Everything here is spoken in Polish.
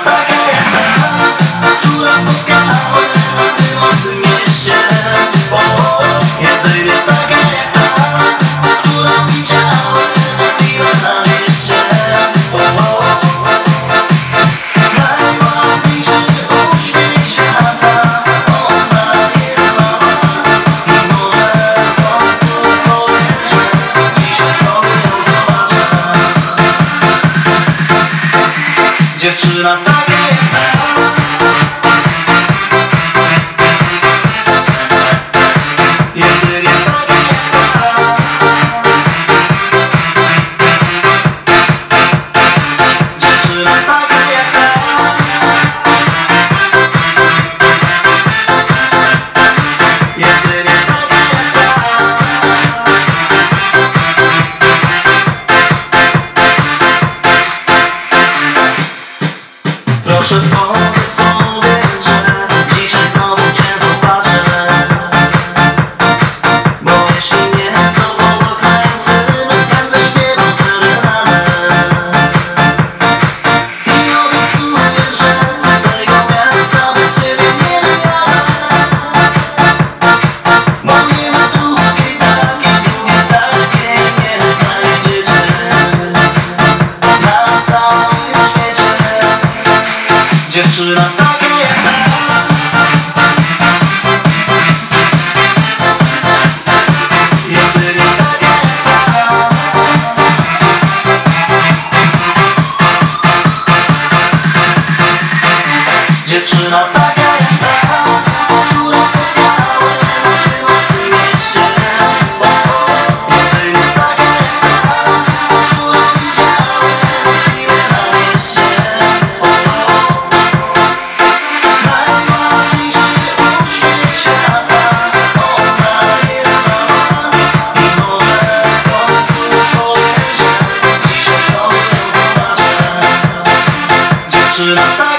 taka jak ta, którą spotkałem w tym obcym mieście. Jedynie taka jak ta, którą widziałem na chwilę na mieście. Najładniejszy uśmiech świata, ona jedna ma. I może w końcu powiem, że dzisiaj znowu ją zobaczę. Dziewczyna taka jak ta, jedynie taka jak ta. Dziewczyna taka jak ta, jedynie taka jak ta. Proszę powiedz, że dzisiaj znowu cię zobaczę. Bo jeśli nie, to pod oknem twym będę śpiewał serenadę. I obiecuję, że z tego miasta bez ciebie nie wyjadę. Bo nie ma drugiej takiej nie znajdziecie na całym świecie. Dziewczyna taka jak ta, jedynie taka jak ta. Dziewczyna taka jak ta, którą spotkałem w tym obcym mieście. Jedynie taka jak ta, którą widziałem na chwilę na mieście. Najładniejszy uśmiech świata, ona jedna ma. I może w końcu powiem, że dzisiaj znowu ją zobaczę. Dziewczyna taka